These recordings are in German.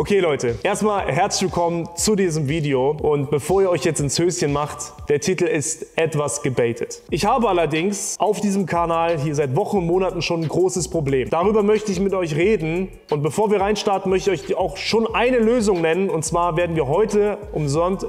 Okay Leute, erstmal herzlich willkommen zu diesem Video und bevor ihr euch jetzt ins Höschen macht, der Titel ist etwas gebaitet. Ich habe allerdings auf diesem Kanal hier seit Wochen und Monaten schon ein großes Problem. Darüber möchte ich mit euch reden und bevor wir reinstarten, möchte ich euch auch schon eine Lösung nennen und zwar werden wir heute um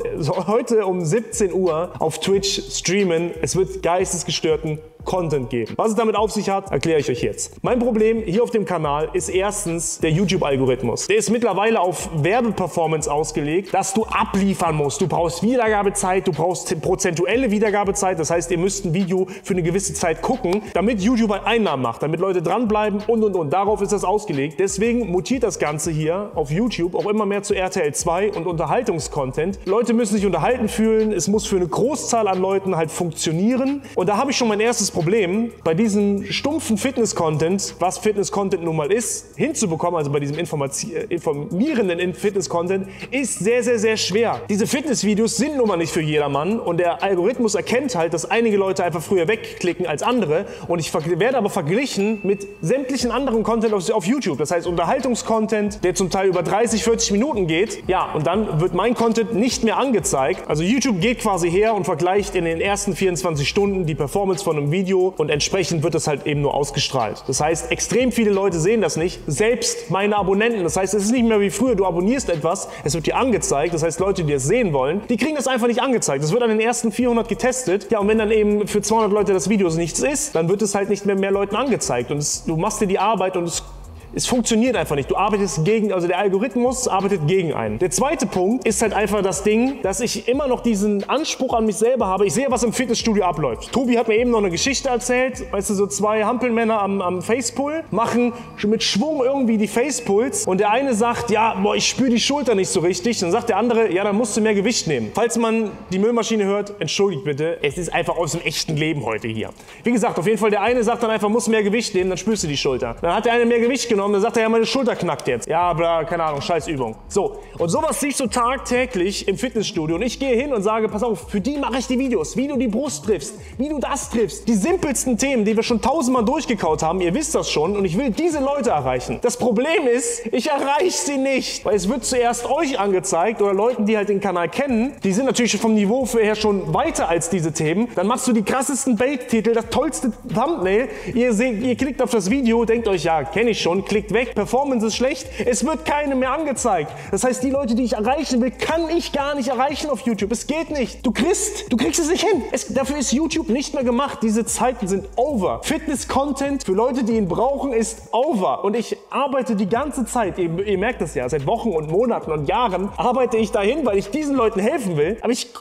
17 Uhr auf Twitch streamen. Es wird geistesgestörten Content geben. Was es damit auf sich hat, erkläre ich euch jetzt. Mein Problem hier auf dem Kanal ist erstens der YouTube-Algorithmus. Der ist mittlerweile auf Werbeperformance ausgelegt, dass du abliefern musst. Du brauchst Wiedergabezeit, du brauchst prozentuelle Wiedergabezeit. Das heißt, ihr müsst ein Video für eine gewisse Zeit gucken, damit YouTube Einnahmen macht, damit Leute dranbleiben und. Darauf ist das ausgelegt. Deswegen mutiert das Ganze hier auf YouTube auch immer mehr zu RTL 2 und Unterhaltungscontent. Leute müssen sich unterhalten fühlen. Es muss für eine Großzahl an Leuten halt funktionieren. Und da habe ich schon mein erstes Problem, bei diesem stumpfen Fitness-Content, was Fitness-Content nun mal ist, hinzubekommen, also bei diesem informierenden Fitness-Content, ist sehr, sehr, sehr schwer. Diese Fitness-Videos sind nun mal nicht für jedermann und der Algorithmus erkennt halt, dass einige Leute einfach früher wegklicken als andere und ich werde aber verglichen mit sämtlichen anderen Content auf YouTube. Das heißt Unterhaltungscontent, der zum Teil über 30, 40 Minuten geht, ja, und dann wird mein Content nicht mehr angezeigt. Also YouTube geht quasi her und vergleicht in den ersten 24 Stunden die Performance von einem Video und entsprechend wird es halt eben nur ausgestrahlt. Das heißt, extrem viele Leute sehen das nicht, selbst meine Abonnenten. Das heißt, es ist nicht mehr wie früher, du abonnierst etwas, es wird dir angezeigt, das heißt, Leute, die es sehen wollen, die kriegen das einfach nicht angezeigt. Das wird an den ersten 400 getestet, ja, und wenn dann eben für 200 Leute das Video nichts ist, dann wird es halt nicht mehr Leuten angezeigt und du machst dir die Arbeit und es funktioniert einfach nicht. Du arbeitest also der Algorithmus arbeitet gegen einen. Der zweite Punkt ist halt einfach das Ding, dass ich immer noch diesen Anspruch an mich selber habe. Ich sehe, was im Fitnessstudio abläuft. Tobi hat mir eben noch eine Geschichte erzählt. Weißt du, so zwei Hampelmänner am Facepull machen mit Schwung irgendwie die Facepulls und der eine sagt, ja, boah, ich spüre die Schulter nicht so richtig. Dann sagt der andere, ja, dann musst du mehr Gewicht nehmen. Falls man die Müllmaschine hört, entschuldigt bitte, es ist einfach aus dem echten Leben heute hier. Wie gesagt, auf jeden Fall, der eine sagt dann einfach, musst mehr Gewicht nehmen, dann spürst du die Schulter. Dann hat der eine mehr Gewicht genommen, dann sagt er, ja, meine Schulter knackt jetzt. Ja, bla, keine Ahnung, scheiß Übung. So, und sowas sehe ich so tagtäglich im Fitnessstudio und ich gehe hin und sage, pass auf, für die mache ich die Videos, wie du die Brust triffst, wie du das triffst. Die simpelsten Themen, die wir schon tausendmal durchgekaut haben, ihr wisst das schon und ich will diese Leute erreichen. Das Problem ist, ich erreiche sie nicht, weil es wird zuerst euch angezeigt oder Leuten, die halt den Kanal kennen, die sind natürlich vom Niveau her schon weiter als diese Themen. Dann machst du die krassesten Bait-Titel, das tollste Thumbnail, ihr klickt auf das Video, denkt euch, ja, kenne ich schon, klickt weg, Performance ist schlecht, es wird keinem mehr angezeigt. Das heißt, die Leute, die ich erreichen will, kann ich gar nicht erreichen auf YouTube. Es geht nicht. Du kriegst es nicht hin. Dafür ist YouTube nicht mehr gemacht. Diese Zeiten sind over. Fitness-Content für Leute, die ihn brauchen, ist over. Und ich arbeite die ganze Zeit, ihr merkt das ja, seit Wochen und Monaten und Jahren arbeite ich dahin, weil ich diesen Leuten helfen will. Aber ich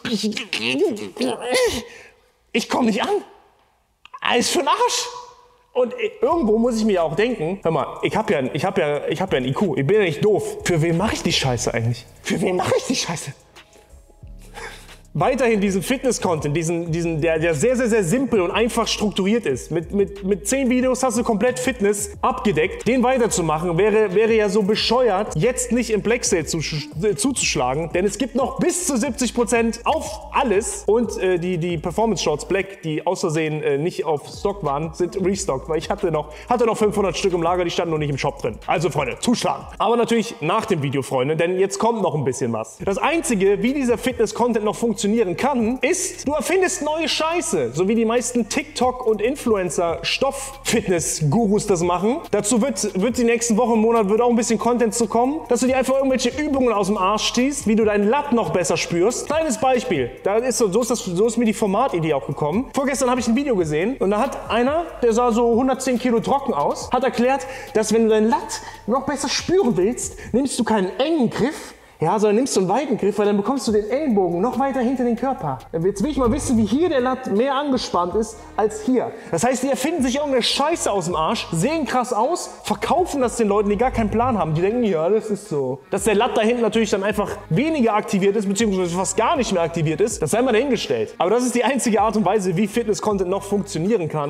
komme nicht an. Alles für den Arsch. Und irgendwo muss ich mir auch denken, hör mal, ich hab ja ein IQ, ich bin ja nicht doof. Für wen mache ich die Scheiße eigentlich? Für wen mache ich die Scheiße? Weiterhin diesen Fitness-Content, der sehr, sehr, sehr simpel und einfach strukturiert ist. Mit 10 Videos hast du komplett Fitness abgedeckt. Den weiterzumachen wäre ja so bescheuert, jetzt nicht im Black Sale zuzuschlagen. Denn es gibt noch bis zu 70% auf alles. Und die Performance Shorts Black, die aus Versehen nicht auf Stock waren, sind restockt. Weil ich hatte noch 500 Stück im Lager, die standen noch nicht im Shop drin. Also Freunde, zuschlagen. Aber natürlich nach dem Video, Freunde, denn jetzt kommt noch ein bisschen was. Das Einzige, wie dieser Fitness-Content noch funktionieren kann, ist, du erfindest neue Scheiße, so wie die meisten TikTok- und Influencer-Stoff-Fitness-Gurus das machen. Dazu wird die nächsten Wochen und Monate auch ein bisschen Content zu kommen, dass du dir einfach irgendwelche Übungen aus dem Arsch ziehst, wie du deinen Lat noch besser spürst. Kleines Beispiel, so ist mir die Formatidee auch gekommen. Vorgestern habe ich ein Video gesehen und da hat einer, der sah so 110 Kilo trocken aus, hat erklärt, dass wenn du deinen Lat noch besser spüren willst, nimmst du keinen engen Griff, ja, sondern nimmst du einen weiten Griff, weil dann bekommst du den Ellenbogen noch weiter hinter den Körper. Jetzt will ich mal wissen, wie hier der Lat mehr angespannt ist als hier. Das heißt, die erfinden sich irgendeine Scheiße aus dem Arsch, sehen krass aus, verkaufen das den Leuten, die gar keinen Plan haben. Die denken, ja, das ist so. Dass der Lat da hinten natürlich dann einfach weniger aktiviert ist, beziehungsweise fast gar nicht mehr aktiviert ist, das sei mal dahingestellt. Aber das ist die einzige Art und Weise, wie Fitness-Content noch funktionieren kann.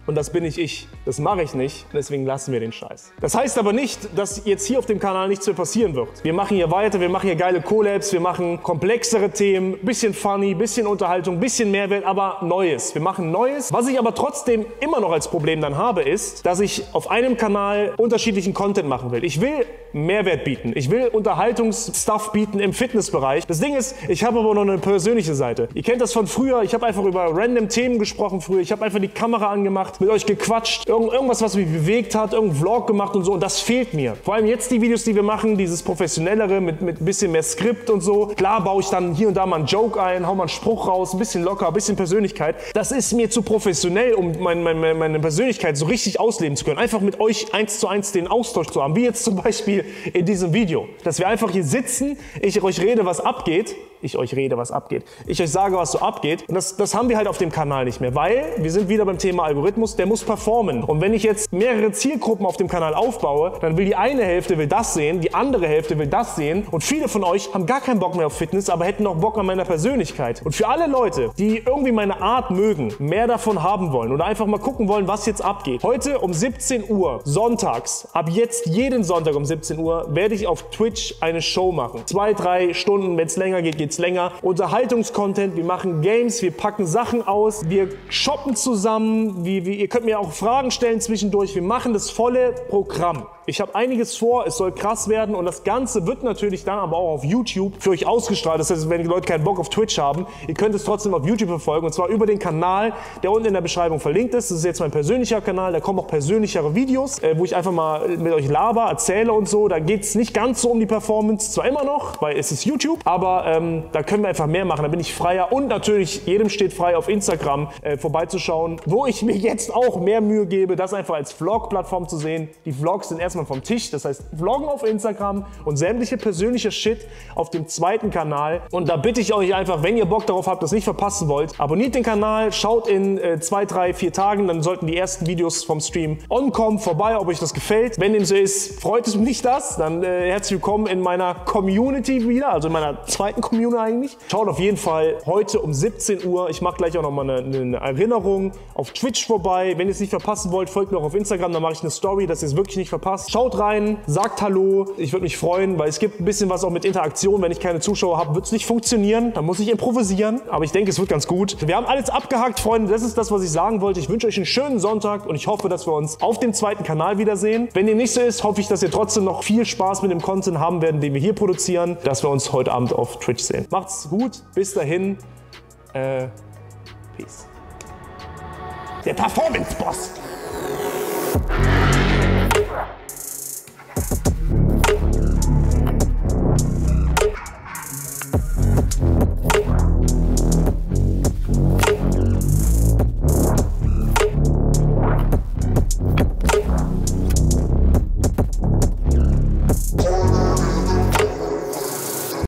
Und das bin nicht ich. Das mache ich nicht. Deswegen lassen wir den Scheiß. Das heißt aber nicht, dass jetzt hier auf dem Kanal nichts mehr passieren wird. Wir machen hier weiter, wir machen hier geile Collabs, wir machen komplexere Themen, bisschen funny, bisschen Unterhaltung, bisschen Mehrwert, aber Neues. Wir machen Neues. Was ich aber trotzdem immer noch als Problem dann habe, ist, dass ich auf einem Kanal unterschiedlichen Content machen will. Ich will Mehrwert bieten. Ich will Unterhaltungsstuff bieten im Fitnessbereich. Das Ding ist, ich habe aber noch eine persönliche Seite. Ihr kennt das von früher. Ich habe einfach über random Themen gesprochen früher. Ich habe einfach die Kamera angemacht, mit euch gequatscht, irgendwas, was mich bewegt hat, irgendeinen Vlog gemacht und so. Und das fehlt mir. Vor allem jetzt die Videos, die wir machen, dieses professionellere mit ein bisschen mehr Skript und so. Klar baue ich dann hier und da mal einen Joke ein, hau mal einen Spruch raus, ein bisschen locker, ein bisschen Persönlichkeit. Das ist mir zu professionell, um meine Persönlichkeit so richtig ausleben zu können. Einfach mit euch 1:1 den Austausch zu haben. Wie jetzt zum Beispiel in diesem Video. Dass wir einfach hier sitzen, ich euch rede, was abgeht. Ich euch sage, was so abgeht. Und das haben wir halt auf dem Kanal nicht mehr, weil wir sind wieder beim Thema Algorithmus, der muss performen. Und wenn ich jetzt mehrere Zielgruppen auf dem Kanal aufbaue, dann will die eine Hälfte will das sehen, die andere Hälfte will das sehen. Und viele von euch haben gar keinen Bock mehr auf Fitness, aber hätten auch Bock an meiner Persönlichkeit. Und für alle Leute, die irgendwie meine Art mögen, mehr davon haben wollen oder einfach mal gucken wollen, was jetzt abgeht. Heute um 17 Uhr, sonntags, ab jetzt jeden Sonntag um 17 Uhr, werde ich auf Twitch eine Show machen. 2-3 Stunden, wenn es länger geht, geht's länger. Unterhaltungscontent, wir machen Games, wir packen Sachen aus, wir shoppen zusammen, ihr könnt mir auch Fragen stellen zwischendurch, wir machen das volle Programm. Ich habe einiges vor, es soll krass werden und das Ganze wird natürlich dann aber auch auf YouTube für euch ausgestrahlt. Das heißt, wenn die Leute keinen Bock auf Twitch haben, ihr könnt es trotzdem auf YouTube verfolgen und zwar über den Kanal, der unten in der Beschreibung verlinkt ist. Das ist jetzt mein persönlicher Kanal, da kommen auch persönlichere Videos, wo ich einfach mal mit euch laber, erzähle und so. Da geht es nicht ganz so um die Performance, zwar immer noch, weil es ist YouTube, aber da können wir einfach mehr machen, da bin ich freier und natürlich jedem steht frei auf Instagram vorbeizuschauen, wo ich mir jetzt auch mehr Mühe gebe, das einfach als Vlog-Plattform zu sehen. Die Vlogs sind erstmal vom Tisch, das heißt Vloggen auf Instagram und sämtliche persönliche Shit auf dem zweiten Kanal. Und da bitte ich euch einfach, wenn ihr Bock darauf habt, das nicht verpassen wollt, abonniert den Kanal, schaut in 2, 3, 4 Tagen, dann sollten die ersten Videos vom Stream kommen, vorbei, ob euch das gefällt. Wenn dem so ist, freut es mich das, dann herzlich willkommen in meiner Community wieder, also in meiner zweiten Community eigentlich. Schaut auf jeden Fall heute um 17 Uhr, ich mache gleich auch nochmal eine Erinnerung auf Twitch vorbei. Wenn ihr es nicht verpassen wollt, folgt mir auch auf Instagram, dann mache ich eine Story, dass ihr es wirklich nicht verpasst. Schaut rein, sagt Hallo, ich würde mich freuen, weil es gibt ein bisschen was auch mit Interaktion. Wenn ich keine Zuschauer habe, wird es nicht funktionieren, dann muss ich improvisieren, aber ich denke, es wird ganz gut. Wir haben alles abgehakt, Freunde, das ist das, was ich sagen wollte. Ich wünsche euch einen schönen Sonntag und ich hoffe, dass wir uns auf dem zweiten Kanal wiedersehen. Wenn dem nicht so ist, hoffe ich, dass ihr trotzdem noch viel Spaß mit dem Content haben werden, den wir hier produzieren, dass wir uns heute Abend auf Twitch sehen. Macht's gut, bis dahin, Peace. Der Performance-Boss!